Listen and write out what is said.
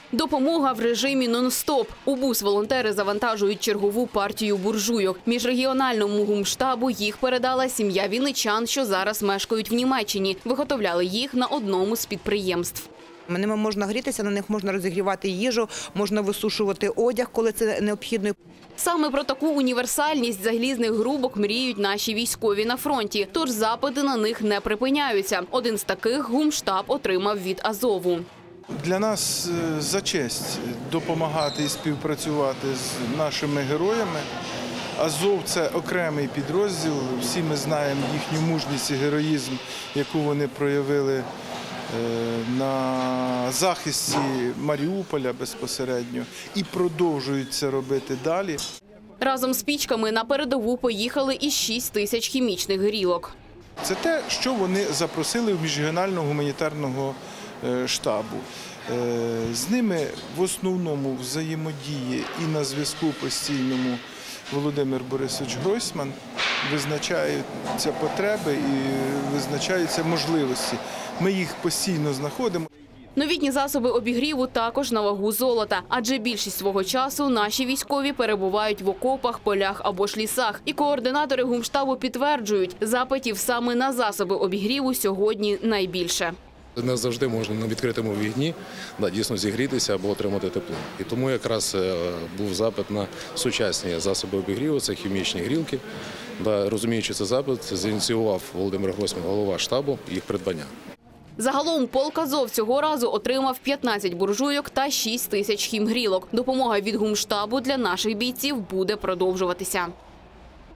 Допомога в режимі нон-стоп. У бус волонтери завантажують чергову партію буржуйок. Міжрегіональному гумштабу їх передала сім'я вінничан, що зараз мешкають в Німеччині. Виготовляли їх на одному з підприємств. Ними можна грітися, на них можна розігрівати їжу, можна висушувати одяг, коли це необхідно. Саме про таку універсальність залізних грубок мріють наші військові на фронті, тож запити на них не припиняються. Один з таких гумштаб отримав від Азову. Для нас за честь допомагати і співпрацювати з нашими героями. Азов – це окремий підрозділ, всі ми знаємо їхню мужність і героїзм, яку вони проявили на захисті Маріуполя безпосередньо і продовжують це робити далі. Разом з пічками на передову поїхали і 6 тисяч хімічних грілок. Це те, що вони запросили в міжрегіонального гуманітарного штабу. З ними в основному взаємодіє і на зв'язку постійному Володимир Борисович Гройсман. Визначаються потреби і визначаються можливості. Ми їх постійно знаходимо. Новітні засоби обігріву також на вагу золота, адже більшість свого часу наші військові перебувають в окопах, полях або ж лісах. І координатори гумштабу підтверджують, запитів саме на засоби обігріву сьогодні найбільше. Не завжди можна на відкритому вогні дійсно зігрітися або отримати тепло. І тому якраз був запит на сучасні засоби обігріву, це хімічні грілки. Розуміючи цей запит, зініціював Володимир Гройсман, голова штабу, їх придбання. Загалом полк Азов цього разу отримав 15 буржуйок та 6 тисяч хімгрілок. Допомога від гумштабу для наших бійців буде продовжуватися.